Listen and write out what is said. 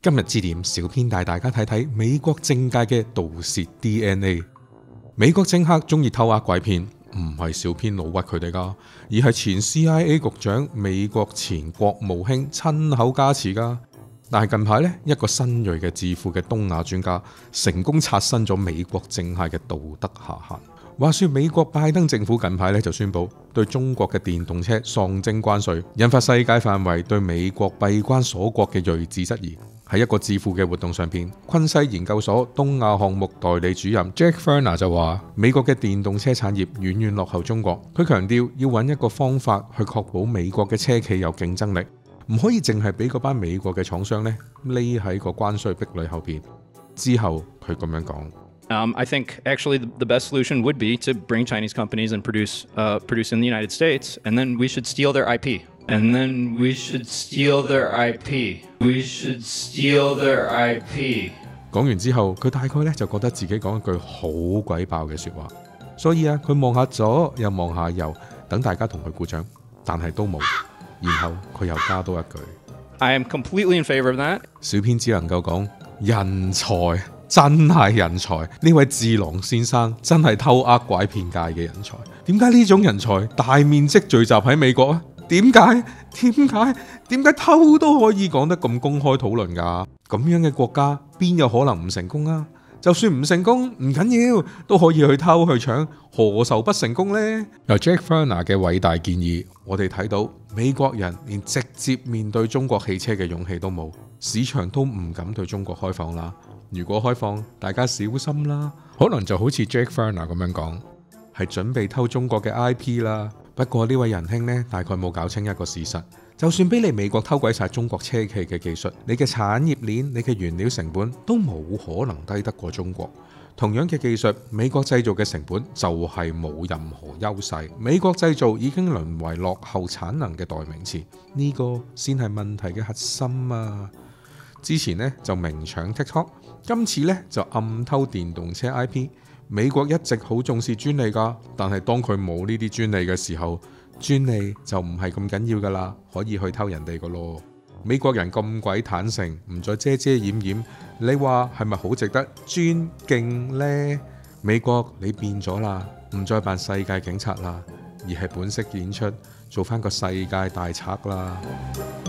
今日之點，小編帶大家睇睇美國政界嘅盜竊 DNA。美國政客中意偷呃拐騙，唔係小編老屈佢哋噶，而係前 CIA 局長、美國前國務卿親口加持噶。但係近排呢，一個新銳嘅智庫嘅東亞專家成功刷新咗美國政客嘅道德下限。話說美國拜登政府近排咧就宣布對中國嘅電動車喪徵關稅，引發世界範圍對美國閉關鎖國嘅銳志質疑。喺一個智庫嘅活動上邊，昆西研究所東亞項目代理主任 Jack Ferner 就話：美國嘅電動車產業遠遠落後中國。佢強調要揾一個方法去確保美國嘅車企有競爭力，唔可以淨係俾嗰班美國嘅廠商呢匿喺個關稅壁壘後邊。之後佢咁樣講。 I think actually the best solution would be to bring Chinese companies and produce in the United States, and then we should steal their IP. And then we should steal their IP. We should steal their IP. 講完之後，佢大概咧就覺得自己講一句好鬼爆嘅說話，所以佢望下左又望下右，等大家同佢鼓掌，但係都冇。然後佢又加多一句 I am completely in favor of that. 小編只能夠講人才。真係人才，呢位智囊先生真係偷呃拐騙界嘅人才。點解呢種人才大面積聚集喺美國啊？點解偷都可以講得咁公開討論㗎？咁樣嘅國家邊有可能唔成功啊？就算唔成功唔緊要，都可以去偷去搶，何愁不成功呢？由 Jack Ferner 嘅偉大建議，我哋睇到美國人連直接面對中國汽車嘅勇氣都冇，市場都唔敢對中國開放啦。如果開放，大家小心啦，可能就好似 Jack Ferner 咁樣講，係準備偷中國嘅 IP 啦。不過呢位仁兄呢，大概冇搞清一個事實，就算俾你美國偷鬼晒中國車企嘅技術，你嘅產業鏈、你嘅原料成本都冇可能低得過中國。同樣嘅技術，美國製造嘅成本就係冇任何優勢。美國製造已經淪為落後產能嘅代名詞，呢個先係問題嘅核心啊！之前呢就明搶 TikTok， 今次呢就暗偷電動車 IP。美國一直好重視專利㗎，但係當佢冇呢啲專利嘅時候，專利就唔係咁緊要㗎啦，可以去偷人哋㗎咯。美國人咁鬼坦誠，唔再遮遮掩掩，你話係咪好值得尊敬呢？美國你變咗啦，唔再扮世界警察啦，而係本色演出，做返個世界大賊啦。